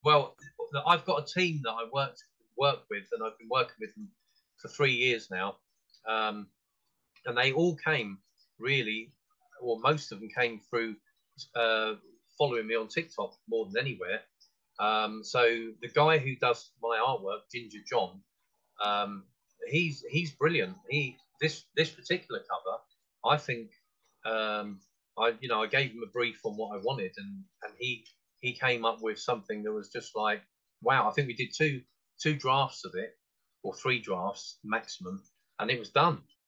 Well, I've got a team that I work with, and I've been working with them for 3 years now, um, and they all came really, or most of them came through uh, following me on TikTok more than anywhere. So the guy who does my artwork, Ginger John, um, he's brilliant. He this particular cover, I think, I gave him a brief on what I wanted, and he came up with something that was just like, wow. I think we did two drafts of it, or three drafts maximum, and it was done.